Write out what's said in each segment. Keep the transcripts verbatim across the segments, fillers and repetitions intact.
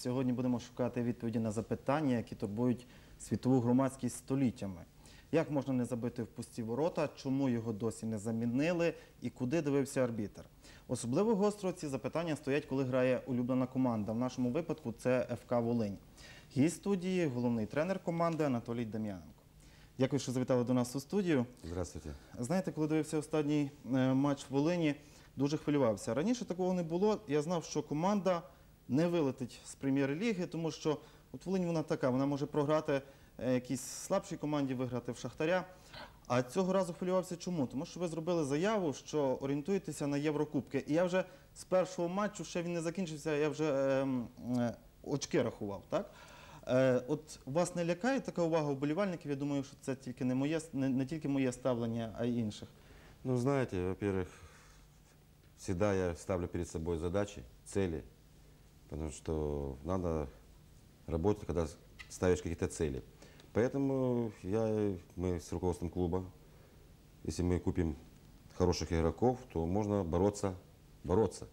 Сьогодні будемо шукати відповіді на запитання, які турбують світову громадськість століттями. Як можна не забити в пусті ворота, чому його досі не замінили і куди дивився арбітр? Особливо гостро ці запитання стоять, коли грає улюблена команда. В нашому випадку це еф ка «Волинь». Гість студії – головний тренер команди Анатолій Дем'яненко. Дякую, що завітали до нас у студію. Здравствуйте. Знаєте, коли дивився останній матч в Волині, дуже хвилювався. Раніше такого не було. Я знав, що команда не вилетить з прем'єр-ліги, тому що от Волинь вона така, вона може програти якійсь слабшій команді, виграти в Шахтаря. А цього разу хвилювався чому? Тому що ви зробили заяву, що орієнтуєтеся на Єврокубки. І я вже з першого матчу, ще він не закінчився, я вже е, е, очки рахував, так? Е, от вас не лякає така увага вболівальників? Я думаю, що це тільки не, моє, не, не тільки моє ставлення, а й інших. Ну, знаете, во-первых, всегда я ставлю перед собой задачи, цели, потому что надо работать, когда ставишь какие-то цели. Поэтому я, мы с руководством клуба, если мы купим хороших игроков, то можно бороться, бороться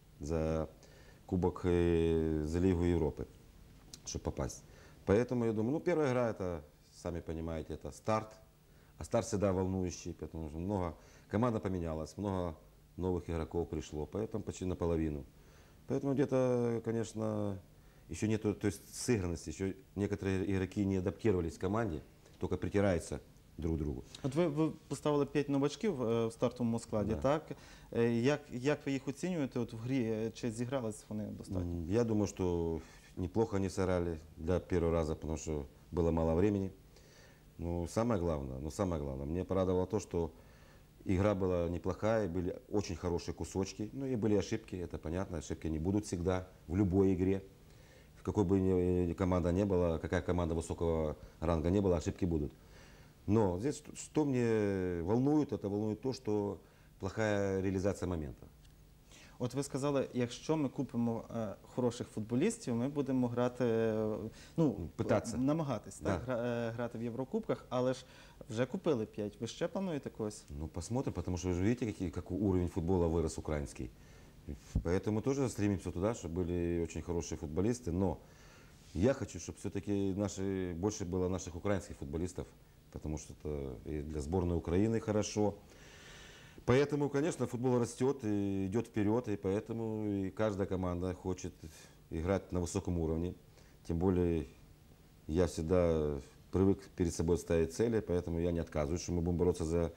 за Кубок, за Лигу Европы, чтобы попасть. Поэтому я думаю, ну, первая игра, это, сами понимаете, это старт. А старт всегда волнующий, потому что много, команда поменялась, много новых игроков пришло, поэтому почти наполовину. Поэтому где-то, конечно, еще нет, то есть сыгранности, еще некоторые игроки не адаптировались к команде, только притираются друг к другу. От ви, ви поставили п'ять новачків в стартовому складі, Да. так? Як, як ви їх оцінюєте от в грі? Чи зігрались вони достатньо? Я думаю, что неплохо они сыграли для первого раза, потому что было мало времени. Ну, самое главное, ну, самое главное, мне порадовало то, что игра была неплохая, были очень хорошие кусочки, ну и были ошибки, это понятно, ошибки не будут всегда, в любой игре. В какой бы ни команда не была, какая команда высокого ранга не была, ошибки будут. Но здесь что мне волнует, это волнует то, что плохая реализация момента. От ви сказали, якщо ми купимо е, хороших футболістів, ми будемо грати, е, ну, Питатися. намагатись, Да. так, гра, е, грати в Єврокубках, але ж вже купили п'ять. Ви ще плануєте когось? Ну, посмотрим, потому что вы же видите, какие, как уровень футбола вырос украинский. Поэтому тоже стремимся туда, чтобы были очень хорошие футболисты. Но я хочу, чтобы все-таки наши, больше было наших украинских футболистов, потому что это и для сборной Украины хорошо. Поэтому, конечно, футбол растет и идет вперед, и поэтому и каждая команда хочет играть на высоком уровне. Тем более я всегда привык перед собой ставить цели, поэтому я не отказываюсь, что мы будем бороться за,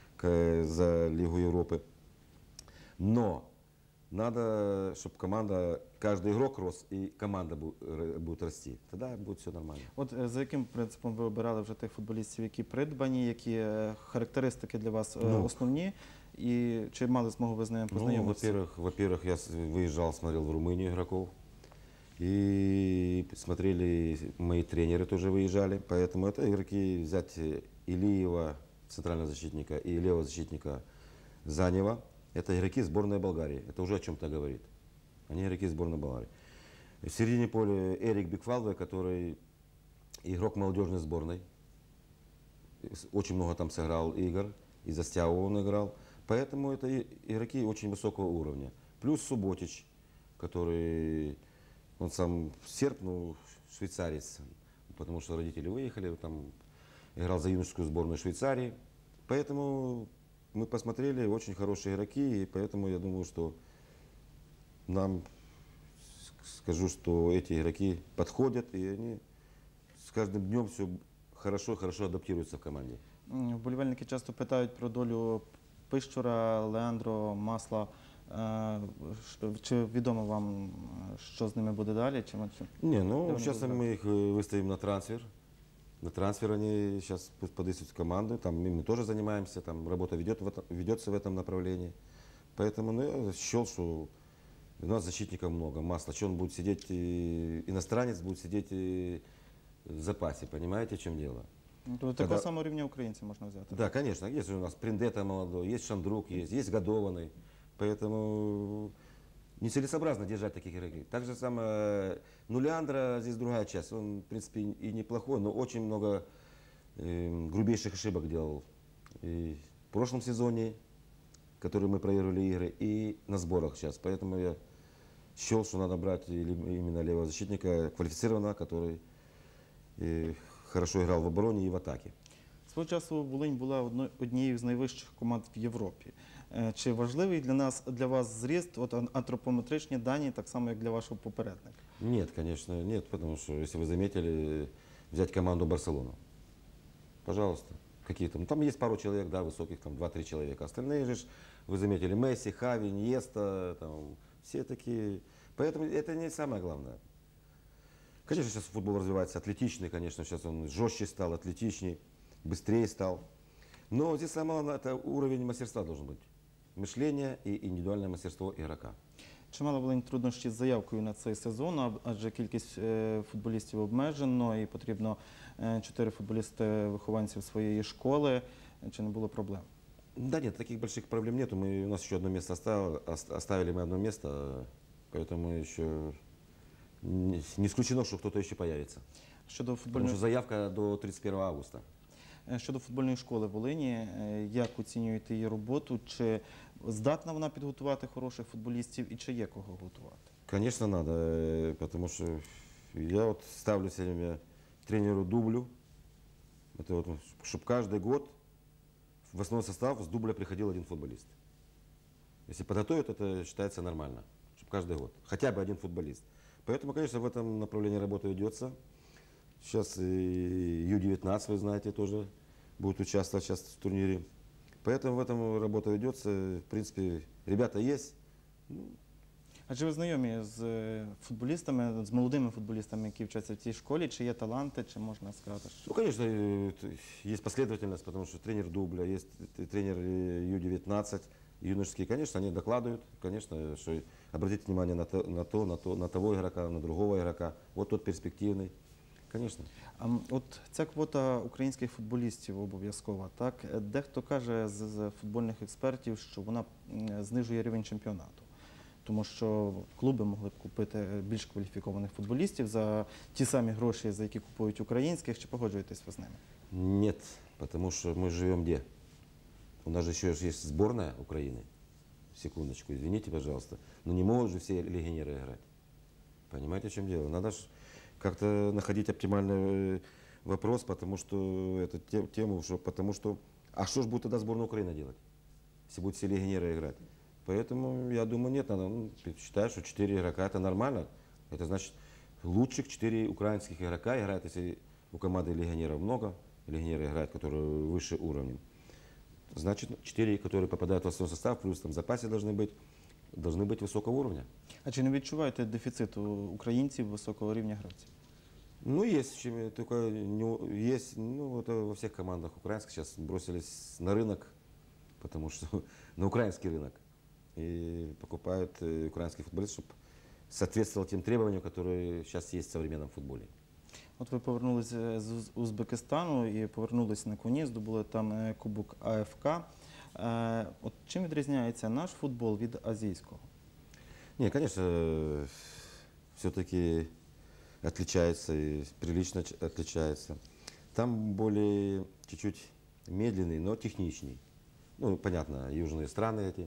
за Лигу Европы. Но надо, чтобы команда, каждый игрок рос, и команда будет расти. Тогда будет все нормально. От е, за яким принципом ви обирали вже тих футболістів, які придбані, які е, характеристики для вас е, Ну. основні, і чи мали змогу ви з ними Ну, познайомитися? во-первых, во-первых, я с- выезжал, смотрел в Румынию игроков. И смотрели, мои тренеры тоже выезжали. Поэтому это игроки взять Илиева, центрального защитника, и левого защитника Занева. Это игроки сборной Болгарии. Это уже о чем-то говорит. Они игроки сборной Болгарии. В середине поля Эрик Бекфалве, который игрок молодежной сборной. Очень много там сыграл игр. И за Стяву он играл. Поэтому это и- игроки очень высокого уровня. Плюс Субботич, который, он сам серб, ну, швейцарец, потому что родители выехали, там играл за юношескую сборную Швейцарии. Поэтому мы посмотрели, очень хорошие игроки, и поэтому я думаю, что нам, скажу, что эти игроки подходят, и они с каждым днем все хорошо-хорошо адаптируются в команде. М, Вболівальники часто питають про долю Пищура, Леандро, Масла. Е, що- Чи відомо вам, е, що з ними буде далі? Чи, чи... Не, ну Давно сейчас было. мы их э, выставим на трансфер. На трансфер они сейчас подыщут в команду, там и мы тоже занимаемся, там работа ведет в этом- ведется в этом направлении. Поэтому ну, я счел, что у нас защитников много, Масло, что он будет сидеть, и иностранец будет сидеть и в запасе, понимаете, в чем дело? Тобто такого самого рівня українців можна взяти? Да, конечно, есть же у нас Приндета молодой, есть Шандрук, есть, есть Годованный, поэтому нецелесообразно держать таких игроков. Так же самое, ну, Леандро, здесь другая часть, он, в принципе, и неплохой, но очень много э, грубейших ошибок делал. И в прошлом сезоне, в котором мы проигрывали игры, и на сборах сейчас. Поэтому я счел, что надо брать или- именно левого защитника, квалифицированного, который э, хорошо играл в обороне и в атаке. Свого часу Волинь була одно- однією з найвищих команд в Європі. Е, Чи важливий для нас, для вас зріст, от ан- антропометричні дані, так само, як для вашого попередника? Нет, конечно, нет, потому что, если вы заметили, взять команду Барселону, пожалуйста, какие там, там есть пару человек, да, высоких, там два-три человека, остальные же, ж, вы заметили, Месси, Хави, Иньеста, там, все такие, поэтому это не самое главное. Конечно, сейчас футбол развивается атлетичный, конечно, сейчас он жестче стал, атлетичней, быстрее стал, но здесь самое главное, это уровень мастерства должен быть, мышление и индивидуальное мастерство игрока. Чи мала Волинь труднощі з заявкою на цей сезон, а- адже кількість е, футболістів обмежено і потрібно е, чотири футболісти вихованців своєї школи. Чи не було проблем? Да нет, таких больших проблем нету. Мы, у нас еще одно место оставили, оставили мы одно место, поэтому еще не не исключено, что кто-то еще появится. Щодо Потому футбольної, что заявка до тридцать первого августа. е, щодо футбольної школи Волині, е, як оцінюєте її роботу? Чи здатна вона підготувати хороших футболістів і чи є кого готувати? Конечно, надо, э, потому что я вот ставлю все время тренеру дублю, это вот, чтобы каждый год в основной состав с дубля приходил один футболист. Если подготовят, это считается нормально, чтобы каждый год, хотя бы один футболист. Поэтому, конечно, в этом направлении работа ведется. Сейчас и Ю девятнадцать, вы знаете, тоже будет участвовать сейчас в турнире. Поэтому в этом работа ведется. В принципе, ребята есть. Адже ви знайомі з е, футболістами, з молодими футболістами, які вчаться в цій школі, чи є таланти, чи можна сказати, що Ну, конечно, э, т- есть последовательность, потому что тренер дубля, есть т- тренер э, Ю девятнадцать, юношеские, конечно, они докладывают, конечно, что обратите внимание на то, на то, на то, на того игрока, на другого игрока, вот тот перспективный, конечно. А, м, от ця квота українських футболістів обов'язкова, так? Е, Дехто каже з, з футбольних експертів, що вона м, знижує рівень чемпіонату. Тому що клуби могли б купити більш кваліфікованих футболістів за ті самі гроші, за які купують українських. Чи погоджуєтесь ви з ними? Нет, потому что мы живем где? У нас же еще есть сборная Украины. Секундочку, извините, пожалуйста. Но не могут же все легионеры играть. Понимаете, в чем дело? Надо же как-то находить оптимальный э, вопрос, потому что эту те- тему, что, потому что... А что же будет тогда сборная Украины делать, если будут все легионеры играть? Поэтому, я думаю, нет, надо, ну, считаю, что четыре игрока это нормально. Это значит, лучших четыре украинских игрока играют, если у команды легионеров много, легионеры играют, которые выше уровнем. Значит, четыре, которые попадают в основной состав, плюс там в запасе должны быть, должны быть высокого уровня. А чи не відчуваєте дефіциту українців високого рівня гравців? Ну, есть, чем- только не- есть, ну, это во всех командах украинских сейчас бросились на рынок, потому что на украинский рынок. И покупают э, украинских футболистов, чтобы соответствовал тем требованиям, которые сейчас есть в современном футболе. От ви повернулися з Уз- Узбекистану і повернулися на коні, здобули там е, Кубок А Ф К. Е, От чим відрізняється наш футбол від азійського? Не, конечно, все-таки отличается, и прилично ч- отличается. Там более чуть-чуть медленный, но техничней. Ну, понятно, южные страны эти.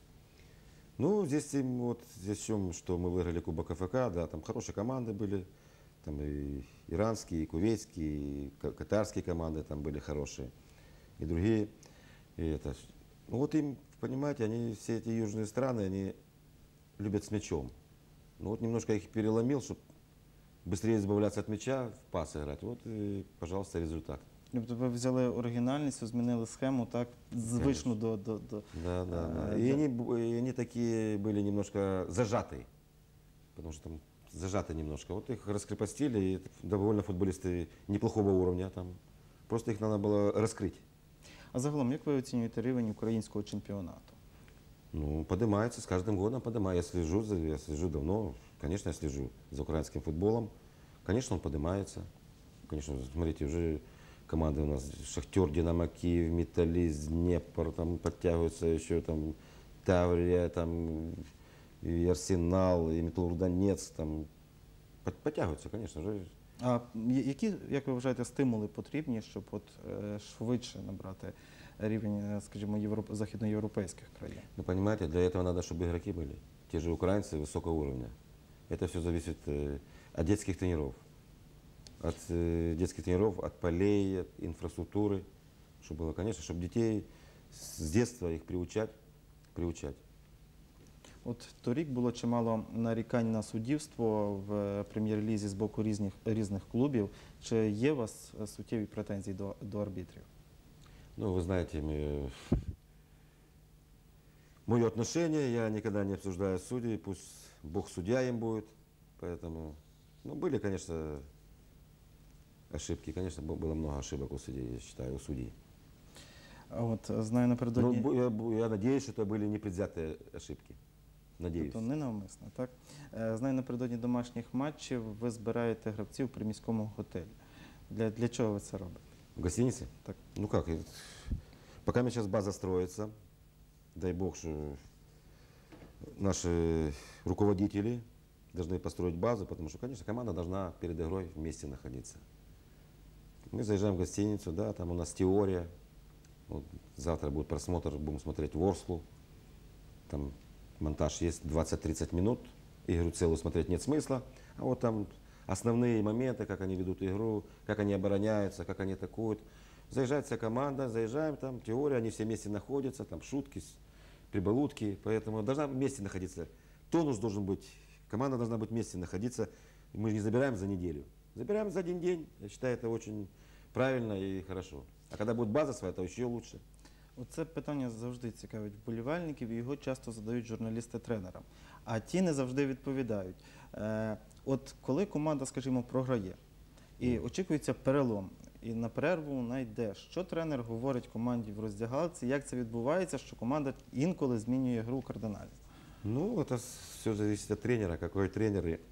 Ну, здесь им вот здесь в чем, что мы выиграли Кубок Ф К, да, там хорошие команды были, там и иранские, и кувейтские, и ка- катарские команды там были хорошие, и другие. И это, ж- ну вот им, понимаете, они все эти южные страны, они любят с мячом. Ну вот немножко их переломил, чтобы быстрее избавляться от мяча, в пас играть. Вот и, пожалуйста, результат. Тобто ви взяли оригінальність, змінили схему, так, звичну до, до, до. Да, да, да. А, И да. они, бу- и они такие были немножко зажатые, потому что там зажаты немножко. Вот их раскрепостили, и довольно футболисты неплохого уровня там. Просто их надо было раскрыть. А загалом, як ви оцінюєте рівень українського чемпіонату? Ну, поднимается, с каждым годом поднимается. Я слежу, за, я слежу давно, конечно, я слежу за украинским футболом. Конечно, он поднимается. Конечно, смотрите, уже команды у нас Шахтер, Динамо Киев, Металлист, Днепр, там подтягиваются еще там Таврия, там и Арсенал, и Металлург-Донецк, там под- подтягиваются, конечно же. А я- які, як ви вважаєте, стимули потрібні, щоб от, е, швидше набрати рівень, е, скажімо, європ... західноєвропейських країн? Ну, понимаете, для этого надо, чтобы игроки были. те же украинцы высокого уровня. Это все зависит э, от детских тренеров. От э, детских тренеров, от полей, от инфраструктуры. Чтобы было, конечно, чтобы детей с детства их приучать, приучать. От торік було чимало нарікань на суддівство в прем'єр-лізі з боку різних, різних клубів. Чи є у вас суттєві претензії до, до арбітрів? Ну, вы знаете, мы... мое отношение, я никогда не обсуждаю судей, пусть Бог судья им будет. Поэтому, ну, были, конечно, ошибки. Конечно, бу- было много ошибок у судей, я считаю, у судей. А От знаю Но напередодні, бу- я, бу- я надеюсь, что это были непредвзятые ошибки. Надеюсь. тобто ненавмисно, так? Е, Знаю напередодні домашніх матчів ви збираєте гравців при міському готелі. Для, для чого ви це робите? В гостинице? Так. Ну как, э, пока сейчас база строится, дай бог, что наши руководители должны построить базу, потому что, конечно, команда должна перед игрой вместе находиться. Мы заезжаем в гостиницу, да, там у нас теория. Вот завтра будет просмотр, будем смотреть Ворслу. Там монтаж есть двадцать-тридцать минут. Игру целую смотреть нет смысла. А вот там основные моменты, как они ведут игру, как они обороняются, как они атакуют. Заезжает вся команда, заезжаем, там теория, они все вместе находятся, там шутки, с- прибалутки. Поэтому должна вместе находиться. Тонус должен быть, команда должна быть вместе находиться. Мы не забираем за неделю. Забираем за один день. Я считаю, это очень правильно и хорошо. А когда будет база своя, то еще лучше. Оце питання завжди цікавить вболівальників, і його часто задають журналісти тренерам. А ті не завжди відповідають. Е, от коли команда, скажімо, програє, і очікується перелом, і на перерву вона йде, що тренер говорить команді в роздягалці, як це відбувається, що команда інколи змінює гру кардинально? Ну, это все зависит от тренера. Какой тренер. И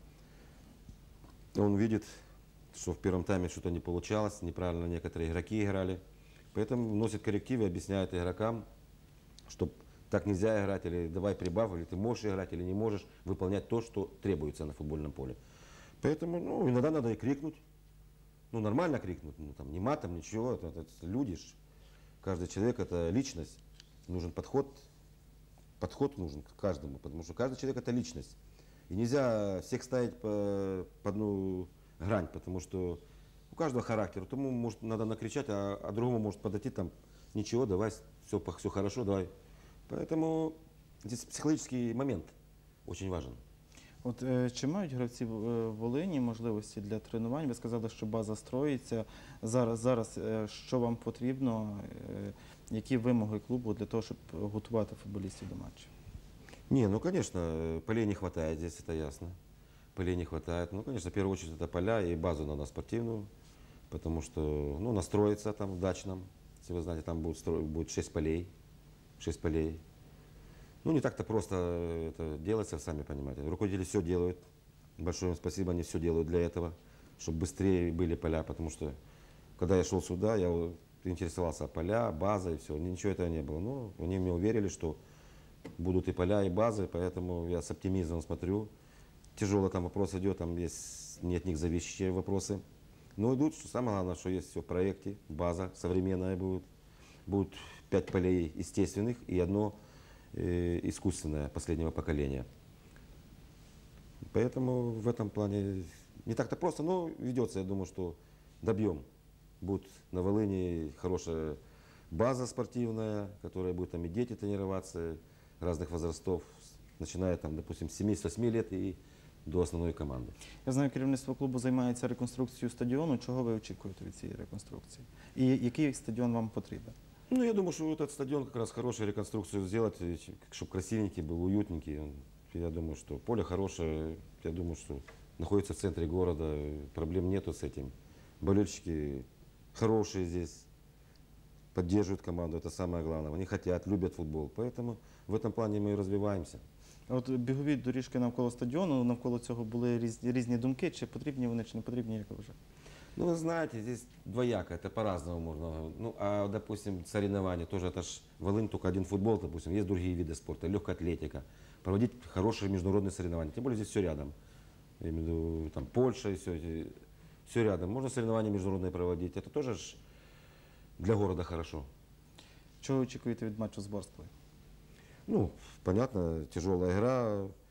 он видит, что в первом тайме что-то не получалось, неправильно некоторые игроки играли. Поэтому вносит коррективы, объясняет игрокам, что так нельзя играть, или давай прибавь, или ты можешь играть, или не можешь выполнять то, что требуется на футбольном поле. Поэтому, ну, иногда надо и крикнуть. Ну, нормально крикнуть, ну, там, не матом, ничего, это, это люди ж. Каждый человек это личность. Нужен подход, подход нужен к каждому, потому что каждый человек это личность. И нельзя всех ставить по, по одну грань, потому что у каждого характер. Тому может надо накричать, а, а другому может подойти там, ничего, давай, все, все хорошо, давай. Поэтому здесь психологический момент очень важен. От е, чи мають гравці в- е, Волині можливості для тренувань? Ви сказали, що база строїться. Зараз, зараз е, що вам потрібно, е, які вимоги клубу для того, щоб готувати футболістів до матчу? Не, ну конечно, э, полей не хватает здесь, это ясно. Полей не хватает. Ну, конечно, в первую очередь это поля и базу надо спортивную, потому что, ну, настроиться там в дачном, если вы знаете, там будет, стро... будет шесть полей, шесть полей. Ну, не так-то просто это делается, сами понимаете. Руководители все делают. Большое им спасибо, они все делают для этого, чтобы быстрее были поля, потому что, когда я шел сюда, я вот интересовался поля, база и все, ничего этого не было. Ну, они мне уверили, что будут и поля, и базы, поэтому я с оптимизмом смотрю. Тяжелый там вопрос идет, там есть не от них зависящие вопросы. Но идут, что самое главное, что есть все в проекте, база современная будет. Будет пять полей естественных и одно э, искусственное последнего поколения. Поэтому в этом плане не так-то просто, но ведется, я думаю, что добьем. Будет на Волыни хорошая база спортивная, которая будет там и дети тренироваться разных возрастов, начиная там, допустим, с семи-восьми лет и до основной команды. Я знаю, керівництво клубу займається реконструкцією стадіону. Чого ви очікуєте від цієї реконструкції? І який стадіон вам потрібен? Ну, я думаю, что этот стадион как раз хорошую реконструкцию сделать, чтобы красивенький был, уютненький. Он- Я думаю, что поле хорошее, я думаю, что находится в центре города, проблем нету с этим. Болельщики хорошие здесь, поддерживают команду, это самое главное. Они хотят, любят футбол, поэтому в этом плане мы и развиваемся. А От бігові доріжки навколо стадіону, навколо цього були різні, різні думки, чи потрібні вони, чи не потрібні, як ви вже? Ну, вы знаете, здесь двояко, это по-разному можно. Ну, а, допустим, соревнования, тоже это ж Волынь, только один футбол, допустим, есть другие виды спорта, легкая атлетика. Проводить хорошие международные соревнования, тем более здесь все рядом. Я имею в виду, там, Польша и все, все рядом. Можно соревнования международные проводить, это тоже ж для города хорошо. Чого очікуєте від матчу з Борствою? Ну, понятно, тяжелая игра,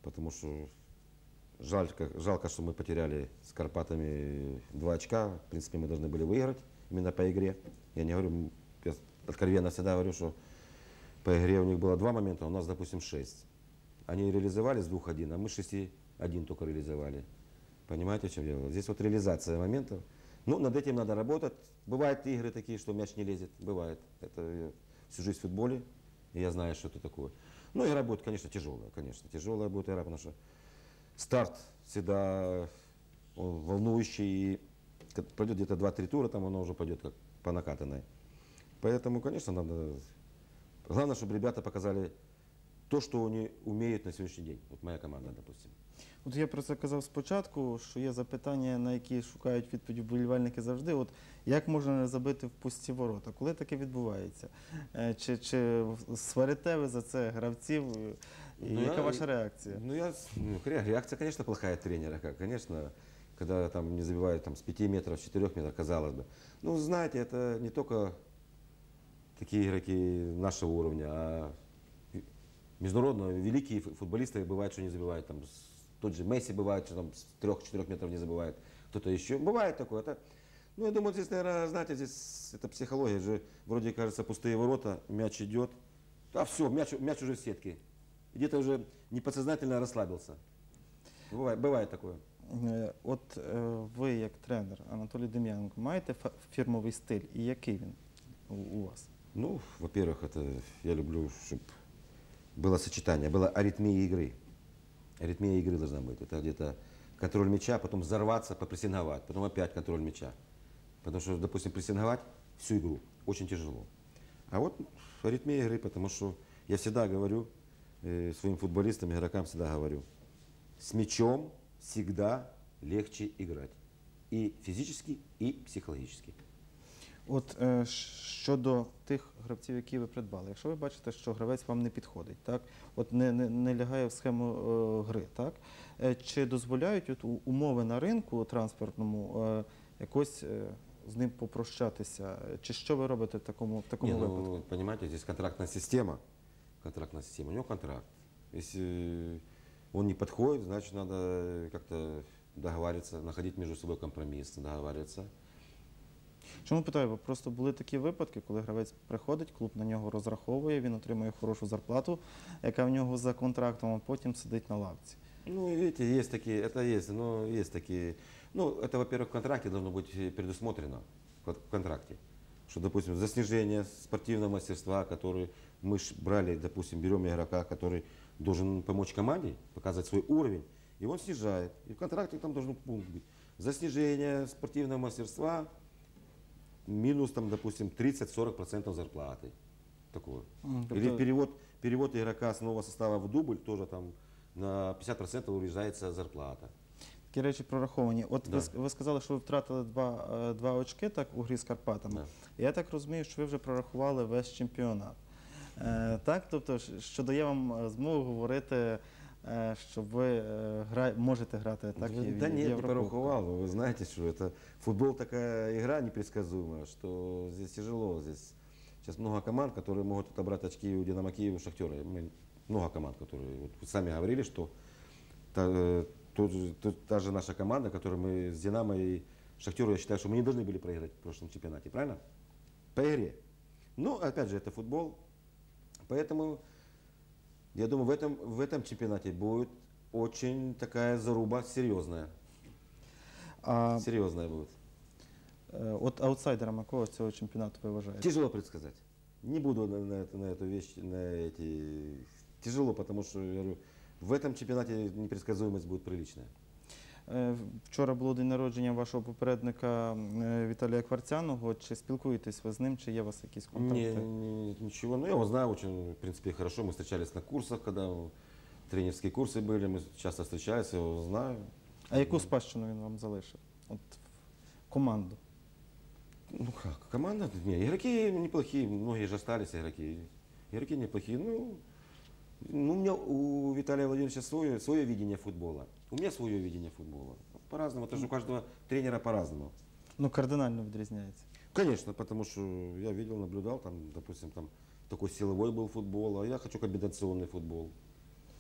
потому что жалко, жалко, что мы потеряли с Карпатами два очка. В принципе, мы должны были выиграть именно по игре. Я не говорю, я откровенно всегда говорю, что по игре у них было два момента, а у нас, допустим, шесть. Они реализовали с двух один, а мы шести один только реализовали. Понимаете, в чем дело? Здесь вот реализация моментов. Ну, над этим надо работать. Бывают игры такие, что мяч не лезет. Бывает. Это я всю жизнь в футболе, и я знаю, что это такое. Ну, игра будет, конечно, тяжелая, конечно. Тяжелая будет игра, потому что старт всегда он волнующий. И как пройдет где-то два-три тура, там оно уже пойдет как по накатанной. Поэтому, конечно, надо... Главное, чтобы ребята показали то, що вони вміють на сьогоднішній день. От моя команда, допустим. От я про це казав спочатку, що є запитання, на які шукають відповідь вболівальники завжди. От як можна не забити в пусті ворота? Коли таке відбувається? Е, Чи, чи сварите ви за це гравців? І Ну, яка я- ваша реакція? Ну, я, ну, ре- реакция, конечно, плохая тренера. Как, конечно, когда там не забивают там, с пяти метров, с четырех метров, казалось бы. Ну, знаете, это не только такие игроки нашего уровня, а международно великие фу- футболисты бывает, что не забивают. Там, с- тот же Месси бывает, что там с трех-четырех метров не забивает. Кто-то еще. Бывает такое. Это, ну, я думаю, здесь, наверное, знаете, здесь это психология. Же, вроде, кажется, пустые ворота, мяч идет. А все, мяч, мяч уже в сетке. Где-то уже неподсознательно расслабился. Бывает, бывает такое. Е, От е, ви, як тренер Анатолій Дем'яненко, маєте фа- фірмовий стиль? І який він у, у вас? Ну, во-первых, это я люблю, чтобы было сочетание, была аритмия игры. Аритмия игры должна быть. Это где-то контроль мяча, потом взорваться, попрессинговать, потом опять контроль мяча. Потому что, допустим, прессинговать всю игру очень тяжело. А вот аритмия игры, потому что я всегда говорю э, своим футболистам, игрокам всегда говорю, с мячом всегда легче играть. И физически, и психологически. От е, щодо тих гравців, які ви придбали, якщо ви бачите, що гравець вам не підходить, так, от не, не, не лягає в схему е, гри, так, е, чи дозволяють от, у- умови на ринку транспортному е, якось е, з ним попрощатися? Чи що ви робите в такому, в такому Не, випадку? ну, понимаете, здесь контрактная система. Контрактная система. У него контракт. Если он не подходит, значит, надо как-то договариваться, находить между собой компромисс, договариваться. Чому питаю? Бо просто були такі випадки, коли гравець приходить, клуб на нього розраховує, він отримує хорошу зарплату, яка в нього за контрактом, а потім сидить на лавці. Ну, видите, есть такие, это есть, но есть такие. Ну, это, во-первых, в контракте должно быть предусмотрено, в контракте. Что, допустим, за снижение спортивного мастерства, который мы ж брали, допустим, берем игрока, который должен помочь команде, показать свой уровень, и он снижает. И в контракте там должен пункт быть. За снижение спортивного мастерства минус, там, допустим, тридцать-сорок процентов зарплаты. Такое. М, Или тобто- перевод, перевод игрока с нового состава в дубль, тоже там на пятьдесят процентов урезается зарплата. Такі речі прораховані. От Да. ви, с- ви сказали, що ви втратили два, е, два очки так, у грі з Карпатами. Да. Я так розумію, що ви вже прорахували весь чемпіонат. Е, так, тобто, щ- що дає вам е, змогу говорити, е, що ви е, гра, можете грати так, да і в да нет, не Єврокубку. пораховал. Вы знаете, что это футбол такая игра непредсказуемая, что здесь тяжело. Здесь сейчас много команд, которые могут отобрать очки у Динамо Киева, у Шахтера. Мы- много команд, которые вот вы сами говорили, что та, э, тот же- тот- та же наша команда, которую мы с Динамо и Шахтеру, я считаю, что мы не должны были проиграть в прошлом чемпионате, правильно? По игре. Но опять же, это футбол. Поэтому я думаю, в этом, в этом чемпионате будет очень такая заруба серьезная. А Серьезная будет. е, от аутсайдером якого цього чемпіонату ви вважаєте? Тяжело предсказать. Не буду на, на эту, на эту вещь, на эти... Тяжело, потому что, я говорю, в этом чемпионате непредсказуемость будет приличная. Е, Вчора було день народження вашого попередника е, Віталія Кварцяного. Чи спілкуєтесь ви з ним, чи є у вас якісь контакти? Не, не- ничего. Ну, я его знаю очень, в принципе, хорошо. Мы встречались на курсах, когда тренерские курсы были. Мы часто встречались, я его знаю. А яку спадщину він вам залишив? От команду. Ну как, команда? Не, игроки неплохие, многие же остались игроки. Игроки неплохие. Ну, ну у меня у Виталия Владимировича свое, свое видение футбола. У меня свое видение футбола. По-разному, это же у каждого тренера по-разному. Ну, кардинально відрізняється. Конечно, потому что я видел, наблюдал, там, допустим, там такой силовой был футбол, а я хочу комбинационный футбол.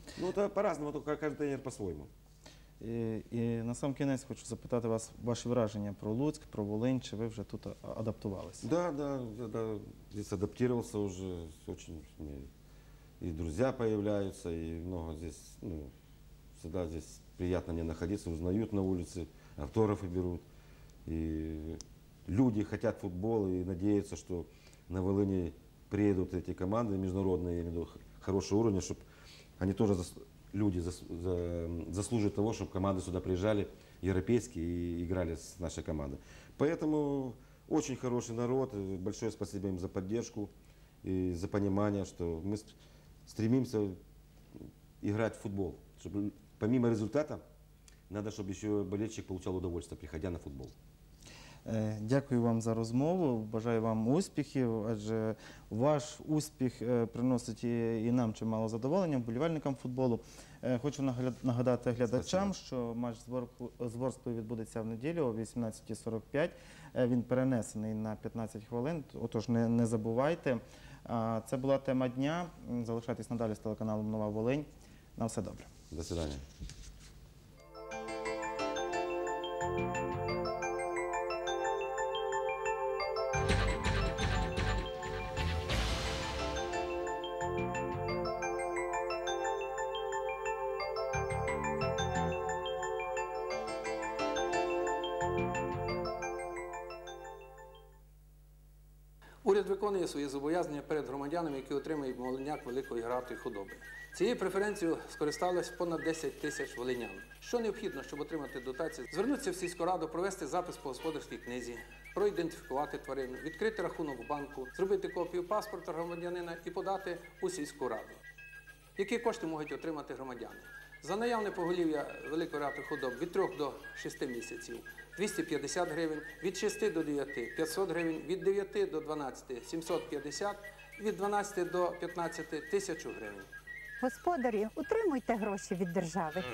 Ну, это по-разному, только каждый тренер по-своему. І, і на сам кінець хочу запитати вас ваші враження про Луцьк, про Волинь, чи ви вже тут а- адаптувалися? Да, да, я, да, здесь адаптировался уже, очень мне и друзья появляются, и много здесь, ну, всегда здесь приятно мне находиться, узнают на улице, автографы берут, и люди хотят футбол и надеются, что на Волыни приедут эти команды международные, я имею в виду х- хорошего уровня, чтобы они тоже, зас- люди зас- за- заслуживают того, чтобы команды сюда приезжали, европейские, и играли с нашей командой. Поэтому очень хороший народ, и большое спасибо им за поддержку и за понимание, что мы с- стремимся играть в футбол. Чтобы помимо результата, надо, чтобы еще болельщик получал удовольствие, приходя на футбол. Е, Дякую вам за розмову. Бажаю вам успіхів, адже ваш успіх е, приносить і, і нам чимало задоволення, вболівальникам футболу. Е, Хочу нагля- нагадати глядачам, що матч з Ворк- з Ворсклою відбудеться в неділю о вісімнадцята сорок п'ять. Е, Він перенесений на п'ятнадцять хвилин, отож не, не забувайте. А, Це була тема дня. Залишайтесь надалі з телеканалом «Нова Волинь». На все добре. До свидания. Уряд виконує свої зобов'язання перед громадянами, які отримують молодняк великої гратої худоби. Цією преференцією скористалось понад десять тисяч волинян. Що необхідно, щоб отримати дотацію? Звернутися в сільську раду, провести запис по господарській книзі, проідентифікувати тварину, відкрити рахунок в банку, зробити копію паспорта громадянина і подати у сільську раду. Які кошти можуть отримати громадяни? За наявне поголів'я великої рогатої худоби від трьох до шести місяців – двісті п'ятдесят гривень, від шести до дев'яти – п'ятсот гривень, від дев'яти до дванадцяти – сімсот п'ятдесят, від дванадцяти до п'ятнадцяти – тисячу гривень. Господарі, утримуйте гроші від держави.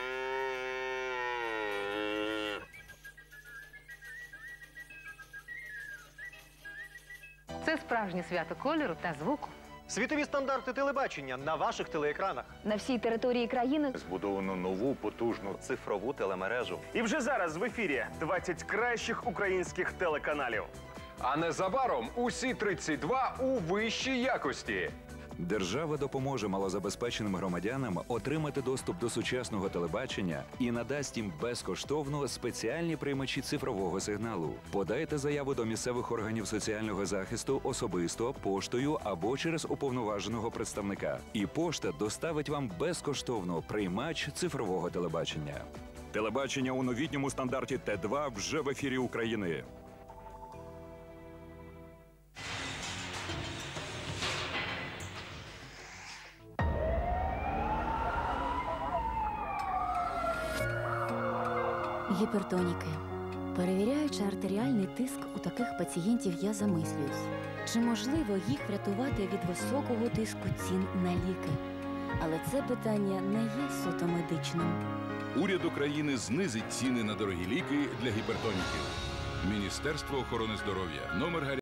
Це справжнє свято кольору та звуку. Світові стандарти телебачення на ваших телеекранах. На всій території країни Збудовано нову потужну цифрову телемережу. І вже зараз в ефірі двадцять кращих українських телеканалів. А незабаром усі тридцять два у вищій якості. Держава допоможе малозабезпеченим громадянам отримати доступ до сучасного телебачення і надасть їм безкоштовно спеціальні приймачі цифрового сигналу. Подайте заяву до місцевих органів соціального захисту особисто, поштою або через уповноваженого представника. І пошта доставить вам безкоштовно приймач цифрового телебачення. Телебачення у новітньому стандарті Т два вже в ефірі України. гіпертоніки. Перевіряючи артеріальний тиск у таких пацієнтів, я замислююсь, чи можливо їх врятувати від високого тиску цін на ліки. Але це питання не є суто медичним. Уряд України знизить ціни на дорогі ліки для гіпертоніків. Міністерство охорони здоров'я. Номер